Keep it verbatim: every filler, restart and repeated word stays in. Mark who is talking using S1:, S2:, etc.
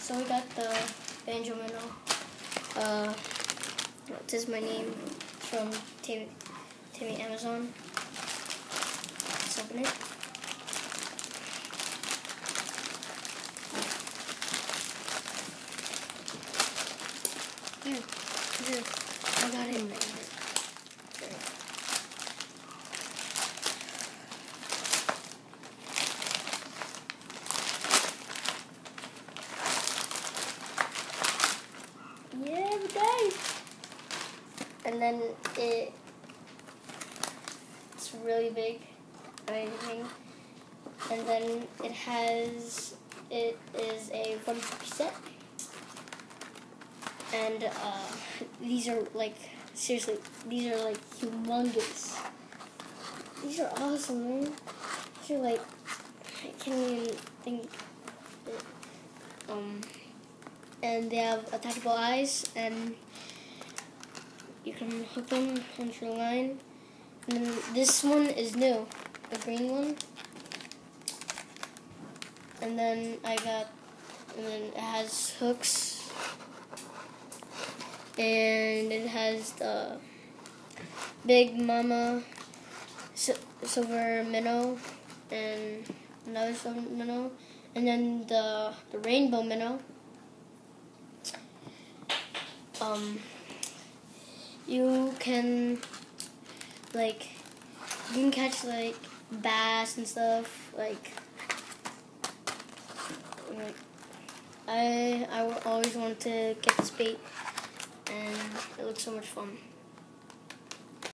S1: So we got the banjo minnow. Uh, this is my name from Timmy, Timmy Amazon. Let's open it. Here, here. I got it. I got it. Yeah, we got it. And then it it's really big and everything. And then it has it is a one fifty set. And uh, these are like seriously, these are like humongous. These are awesome, man. These are like I can't even think. It. Um. And they have attachable eyes, and you can hook them onto your line. And then this one is new, the green one. And then I got, and then it has hooks, and it has the big mama silver minnow, and another silver minnow, and then the the rainbow minnow. Um, you can, like, you can catch, like, bass and stuff, like, like I, I always wanted to get this bait, and it looks so much fun.